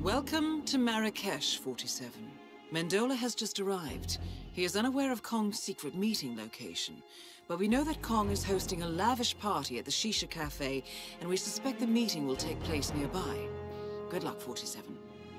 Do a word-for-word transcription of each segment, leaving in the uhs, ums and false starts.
Welcome to Marrakesh, forty-seven. Mendola has just arrived. He is unaware of Kong's secret meeting location, but we know that Kong is hosting a lavish party at the Shisha Cafe, and we suspect the meeting will take place nearby. Good luck, forty-seven.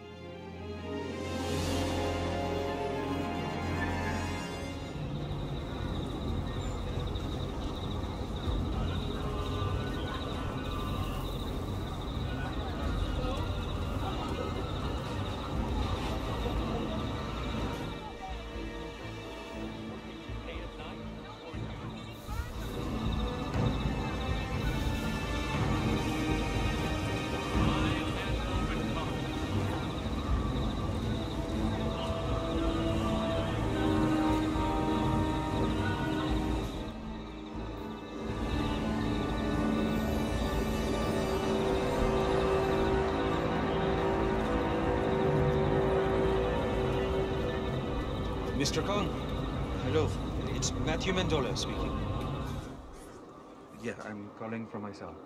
Mister Kong, hello. It's Matthew Mendola speaking. Yeah, I'm calling from my cell.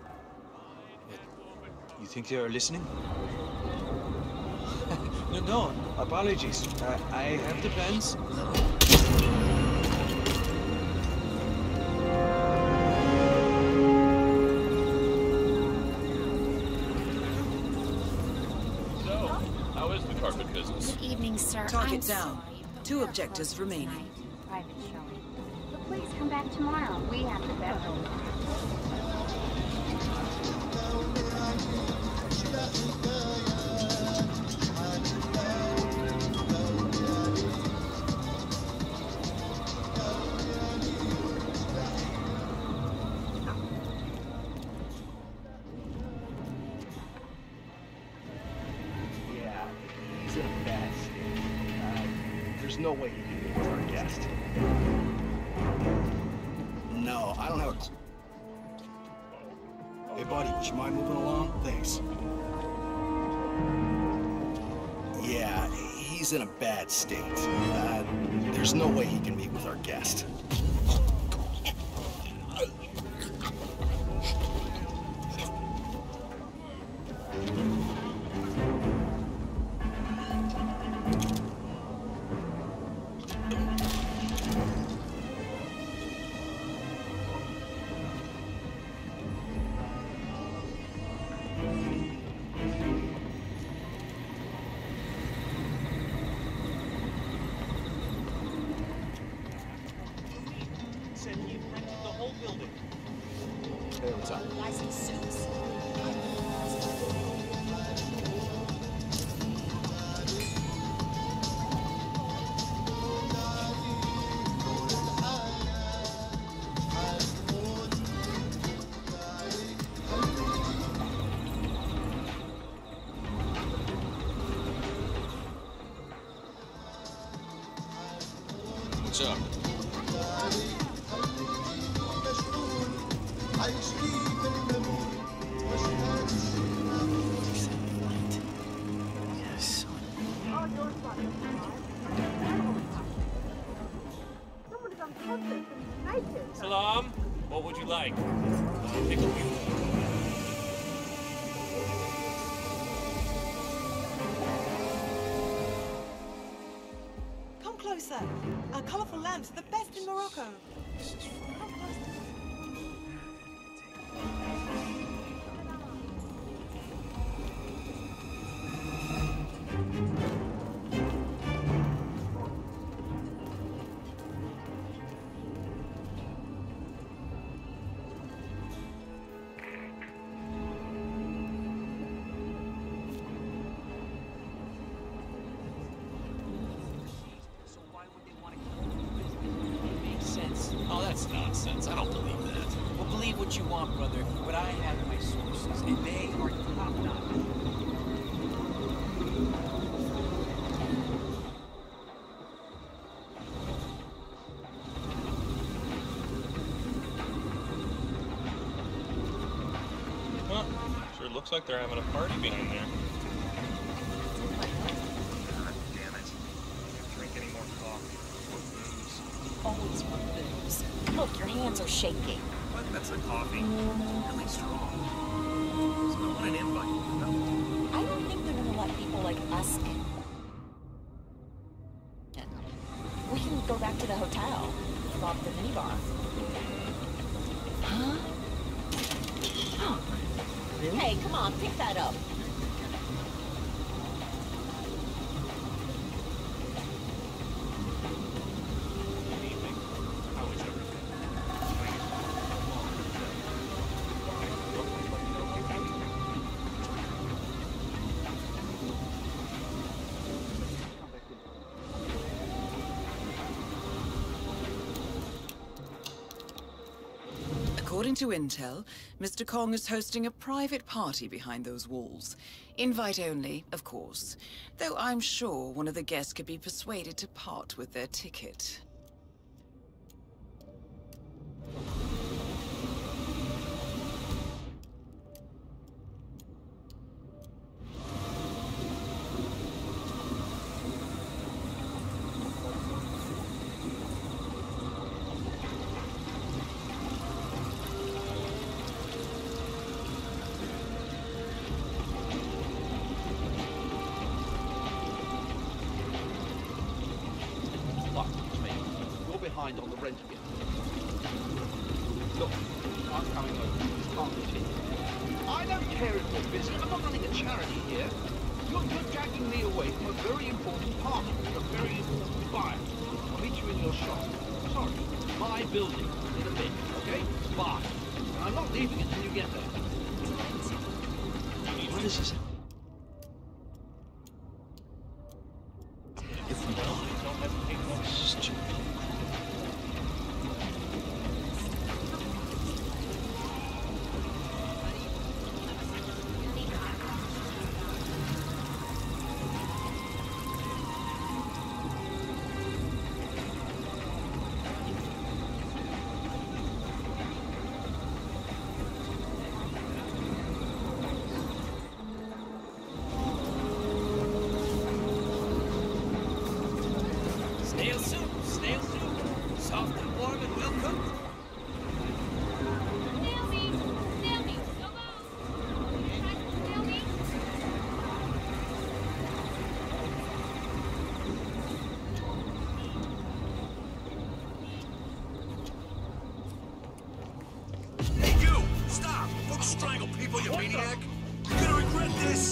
You think they are listening? no, no, apologies. Uh, I have the plans. So, how is the carpet business? Good evening, sir. Target I'm down. sorry, but Two we are objectives closed remaining. tonight. Private showing. But please come back tomorrow. We have the bedroom. Yeah, he's in a bad state. Uh, there's no way he can meet with our guest. No, I don't have a clue. Hey, buddy, would you mind moving along? Thanks. Yeah, he's in a bad state. Uh, there's no way he can meet with our guest. Said he rented the whole building. Hey, what's up? Guys in suits. What's up? Yes. Salam, what would you like? Pick a wheel. Come closer. Our colourful lamps are the best in Morocco. Come closer. So why would they want to kill you? It makes sense. Oh, that's nonsense. I don't believe that. Well, believe what you want, brother, but I have my sources, and they are top-notch. Huh. Sure looks like they're having a party behind there. God damn it. Can't drink any more coffee or booze. Always want booze. Look, your hands are shaking. What? That's the coffee. Really strong. So I want an invite. No. I don't think they're gonna let go back to the hotel. Rob the minibar. Huh? Oh. Hey, come on, pick that up. According to intel, Mister Kong is hosting a private party behind those walls. Invite only, of course. Though I'm sure one of the guests could be persuaded to part with their ticket. On the rent again. Look, I'm coming over. This can't continue. I don't care if you're busy. I'm not running a charity here. You're, you're dragging me away from a very important party, a very important buyer. I'll meet you in your shop. Sorry, my building in a bit, okay? Bye. And I'm not leaving until you get there. What is this? If we die, stupid. Snail soup, snail soup. Soft and warm and well cooked. Snail meat! Snail meat! Go go! Snail meat! Hey, you! Stop! Don't strangle people, you maniac! You're gonna regret this!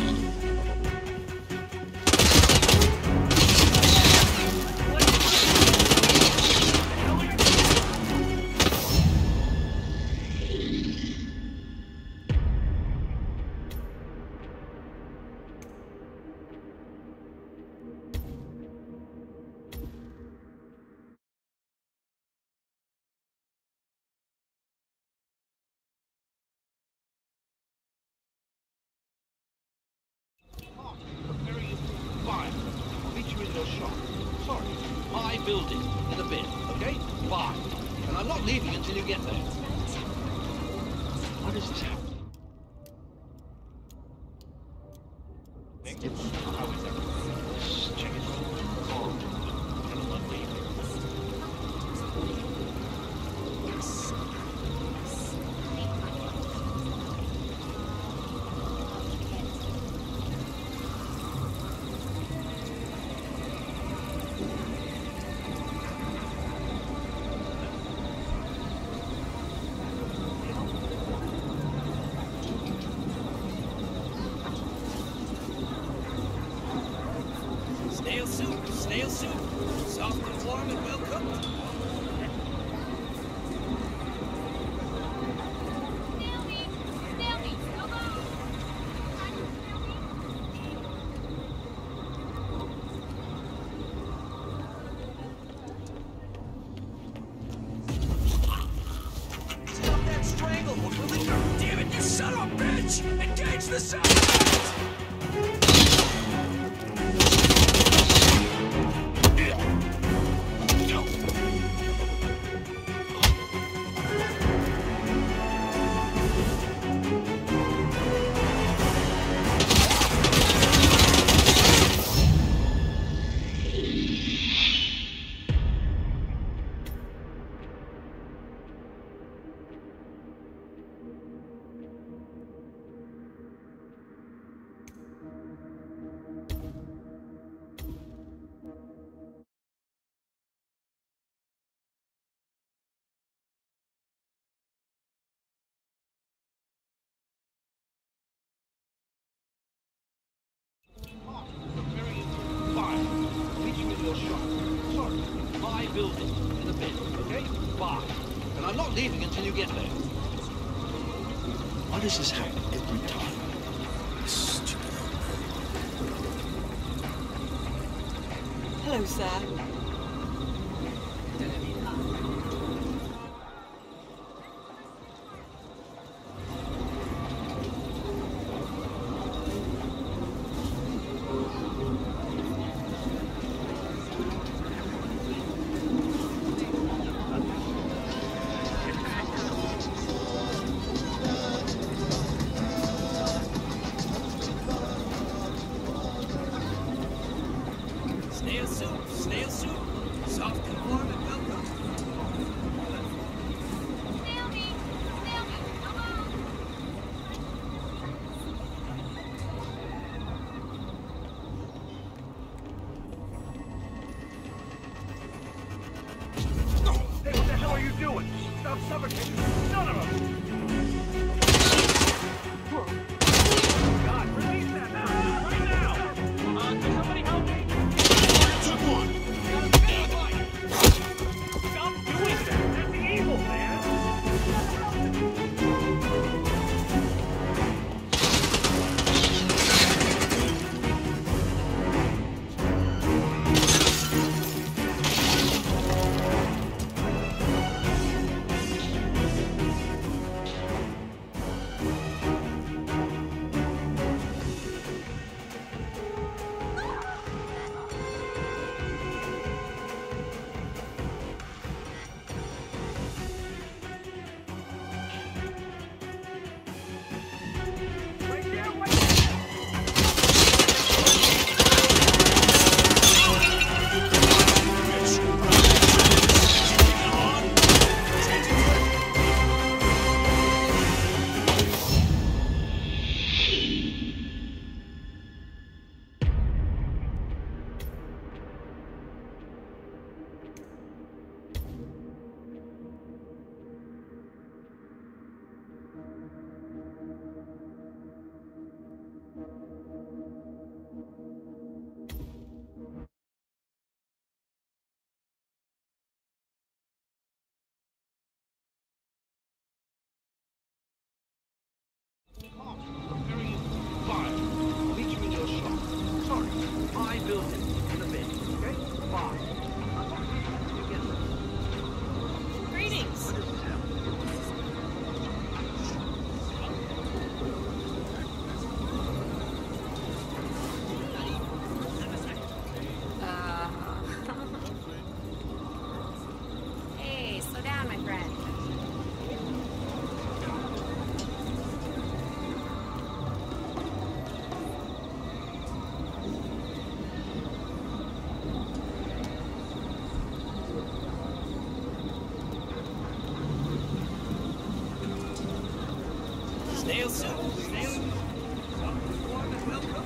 Sorry, my building in a bit, okay? Bye. And I'm not leaving until you get there. What is this happening? How is everything? Check it out. Oh, and a lovely Snail soup, snail soup. Soft and warm and well cooked. Snail meat! Snail meat! Go go! Stop that stranglehold, will you? Damn it, you son of a bitch! Engage the sound! No. I'm not leaving until you get there. Why does this happen every time? Stupid old man. Hello, sir. Snail soup, snail soup. Soft and warm and welcome. Snail me! Snail me! Hello! Hey, what the hell are you doing? Stop suffocating! None of them! God, release that now! Right now! Uh, can somebody help me? Took one! Stop doing that! That's evil, man! Very fine. I'll meet you in your shop. Sorry, my building in a bit, okay? Bye. I'll talk to you again. Greetings. What is this hell? Hey, slow down, my friend. Snail soup, snail soup. Soft and warm and welcome.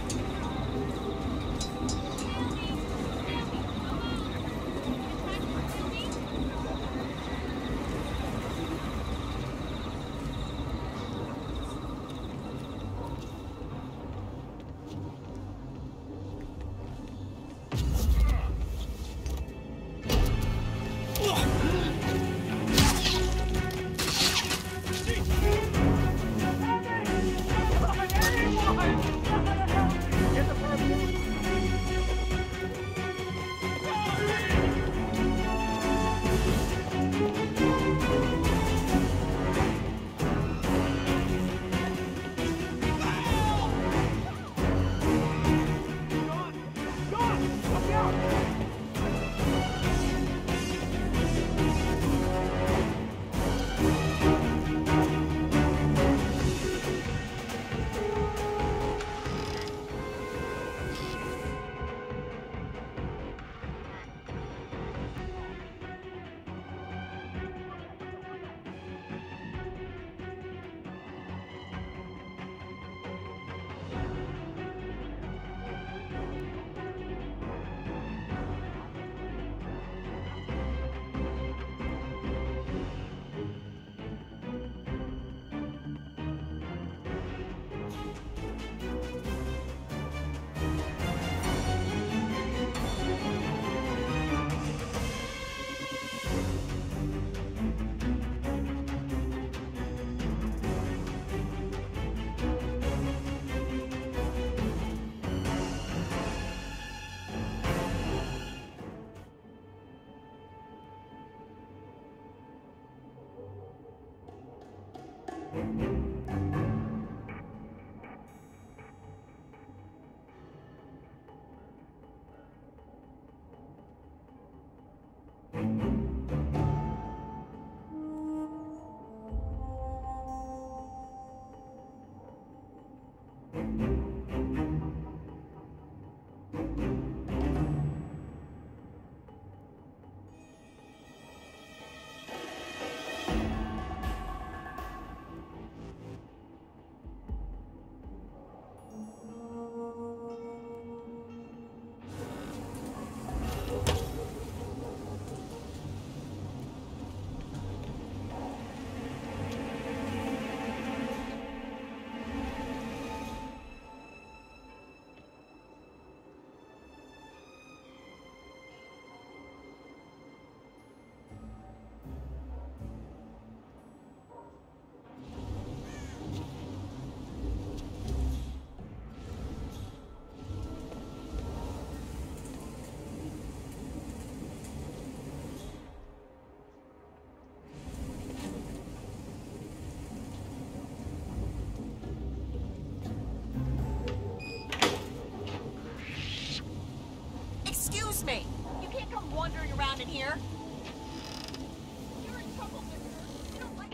Excuse me. You can't come wandering around in here. You're in trouble, mister. You don't like me.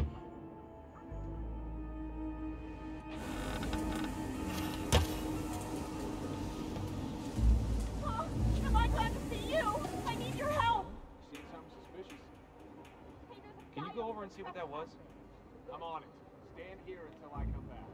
Oh, am I glad to see you? I need your help. You seen something suspicious? Hey, there's a Can you guy go over over and see what that was? I'm on it. Stand here until I come back.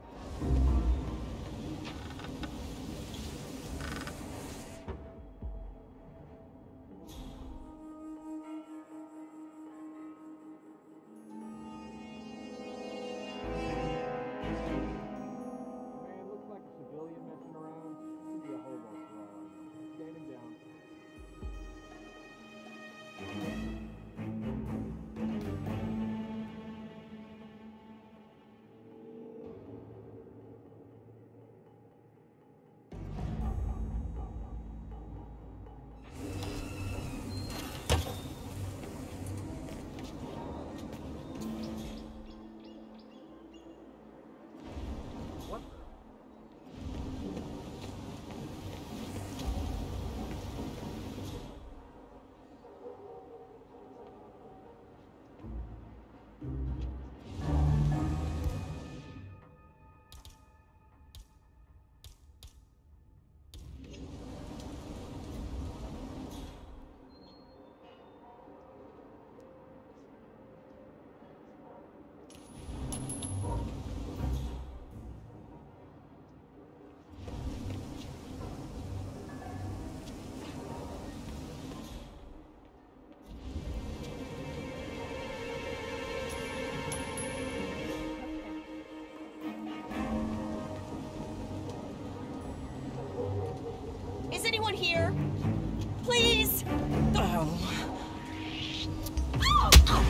Man, looks like a civilian messing around. Could be a hobo for all I know. Stand him down. Is anyone here? Please? Oh. Oh! Oh!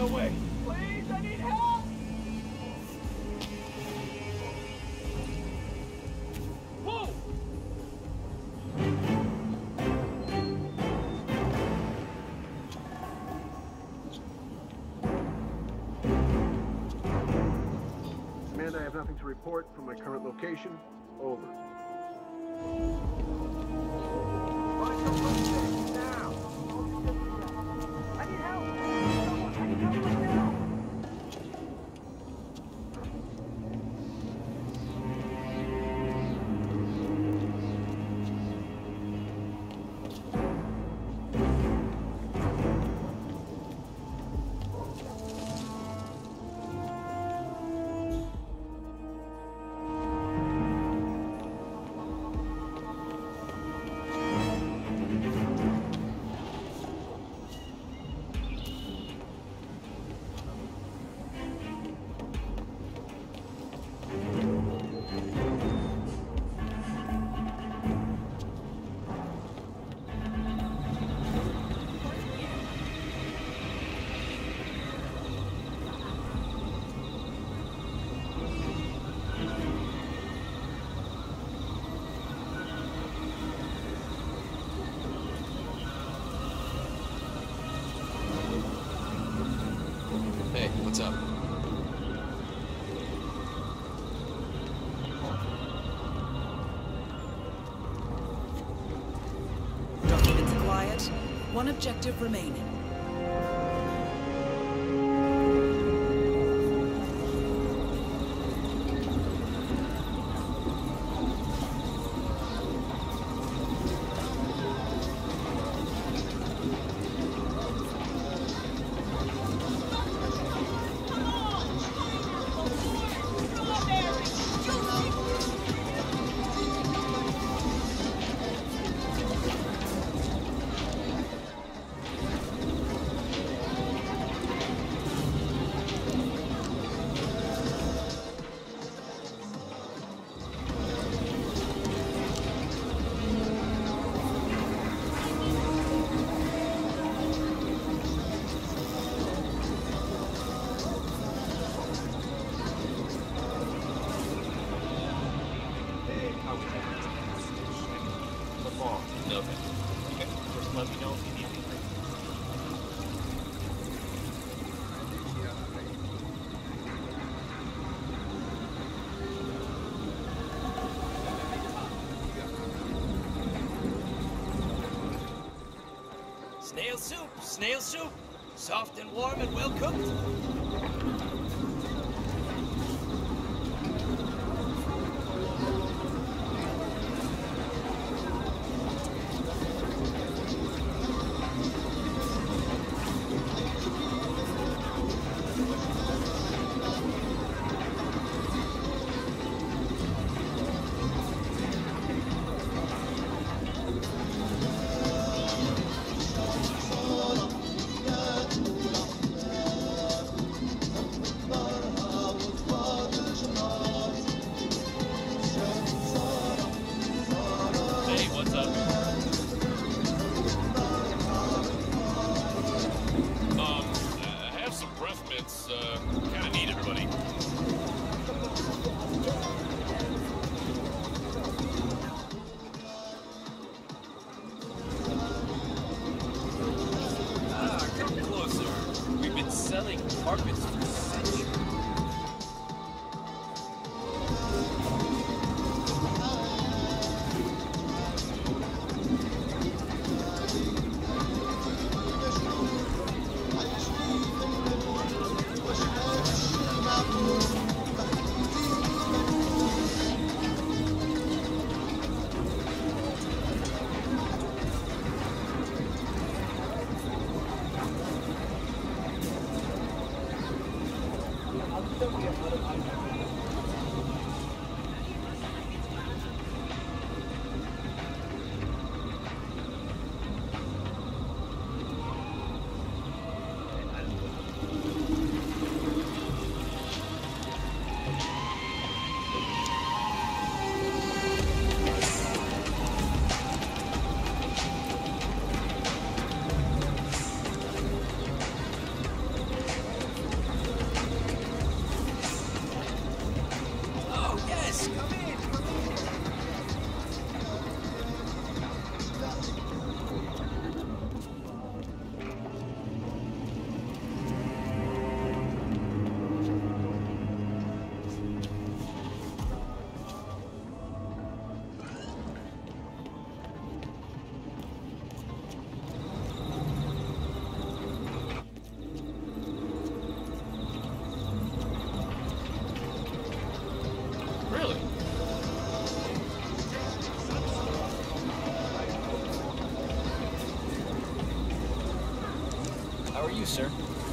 No way! Please, I need help! Whoa! Command, I have nothing to report from my current location. Over. Find your footsteps now! I need help! I need help right now! Hey, what's up? Documents acquired. One objective remaining. Nothing. Okay, just let me know if you need anything. Snail soup, snail soup. Soft and warm and well cooked. Hey, what's up? Um, I have some breath mints. Uh, kinda need it, buddy. Ah, come closer. We've been selling carpets for centuries. you, sir?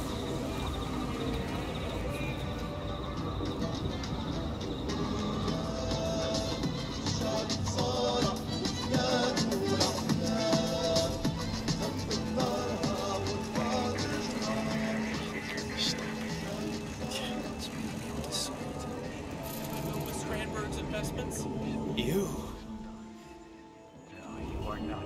Strandberg's investments? You? No, you are not.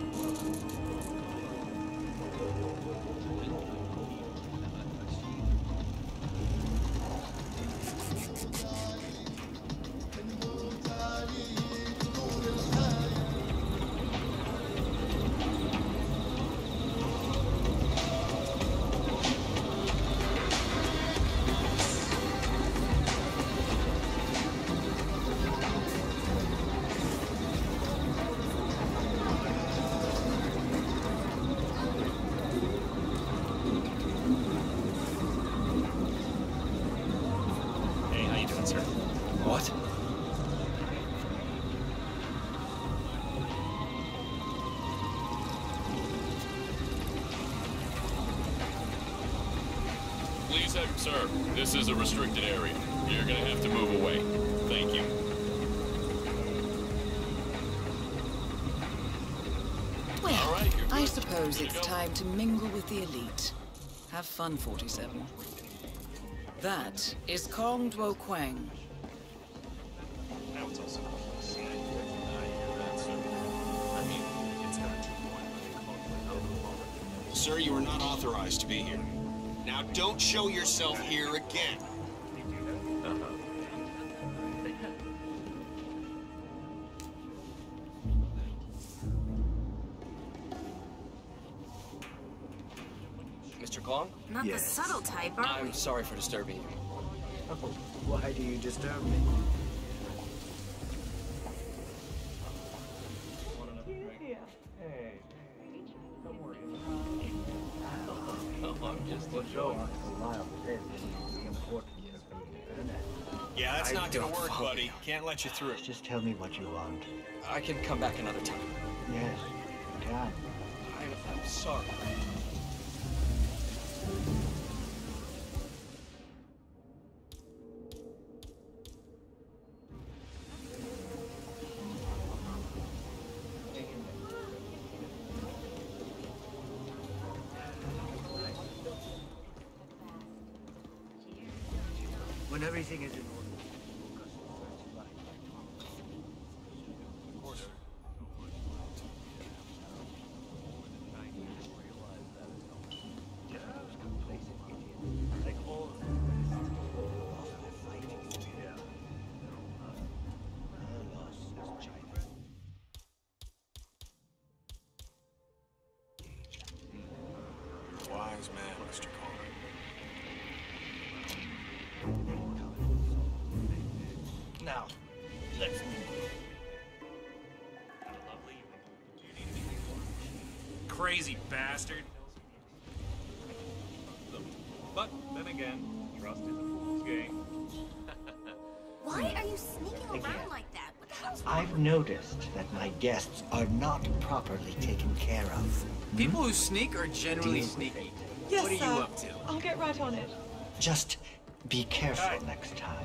What? Please, uh, sir, this is a restricted area. You're gonna have to move away. Thank you. Well, All right, you're I good. suppose Here it's you go. time to mingle with the elite. Have fun, forty-seven. That is Kong Duo Quang. Now it's also I hear that, sir. I mean, it's got two points. Sir, you are not authorized to be here. Now don't show yourself here again. Mister Kong? Not Yes. the subtle type, are we? I'm sorry for disturbing you. Oh, why do you disturb me? Hey, don't worry. No, I'm just Let's go. enjoying Uncle Lyle said this is the important Yeah, that's I not gonna don't work, follow buddy. you. Can't let you through. Just tell me what you want. I can come back another time. Yes, you can. I'm, I'm sorry. When everything is in order. Wise man, Mister Kong. Now, let's move. Crazy bastard. But then again, trust is a fool's game. Why are you sneaking around Again. like that? What the hell's I've noticed that my guests are not properly taken care of. People who sneak are generally Deal. sneaky. Yes, what are sir. you up to? I'll get right on it. Just be careful next time.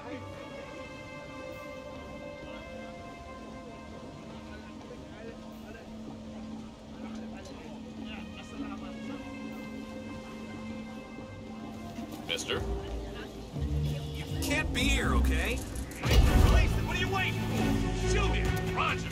Mister? You can't be here, okay? Release it. What are you waiting for? Shoot him. Roger.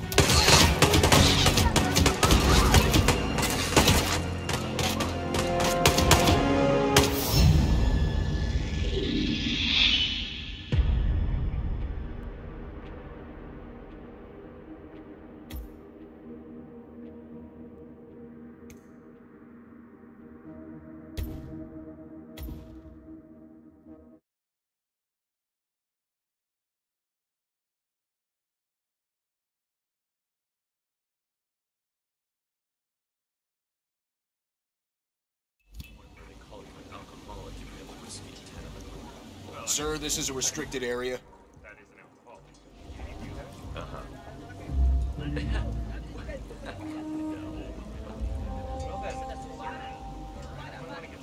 Sir, this is a restricted area. That is an alcoholic. Uh-huh. Well then.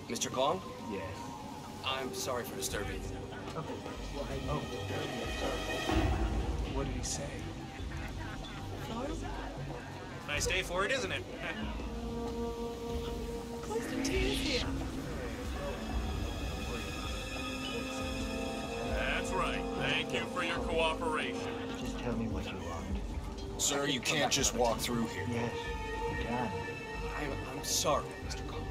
Mister Kong? Yes. I'm sorry for disturbing you. Oh, oh. What did he say? Nice day for it, isn't it? Close to tears here. That's right. Thank you for your cooperation. Just tell me what you want. Sir, you can't just walk through here. Yes, you can. I'm, I'm sorry, Mister Kong.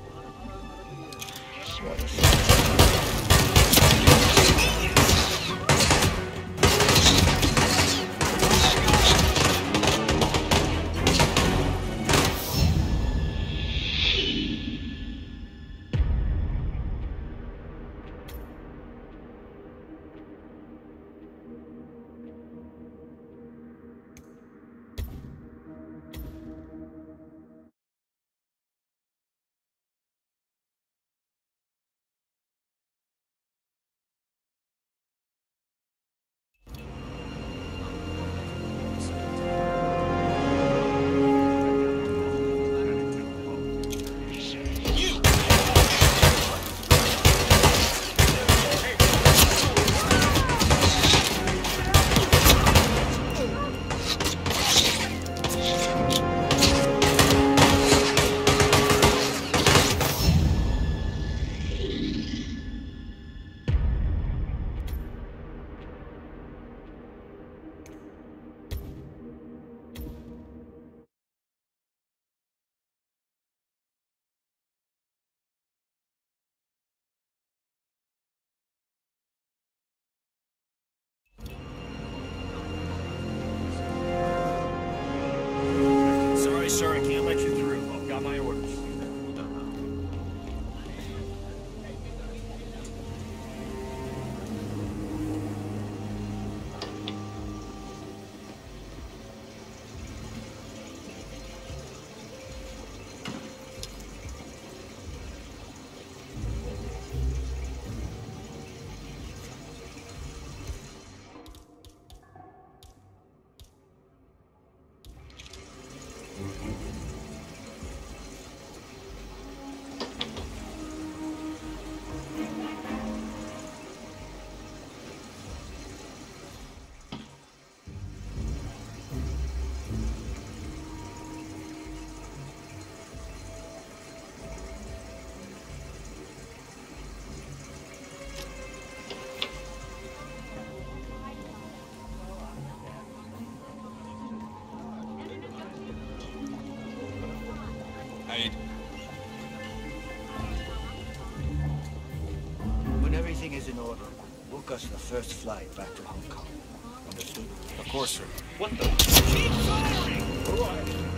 Sorry, sir, I can't let you through. I've got my orders. When everything is in order, book us the first flight back to Hong Kong. Understood? Of course, sir. What the? Keep firing! All right.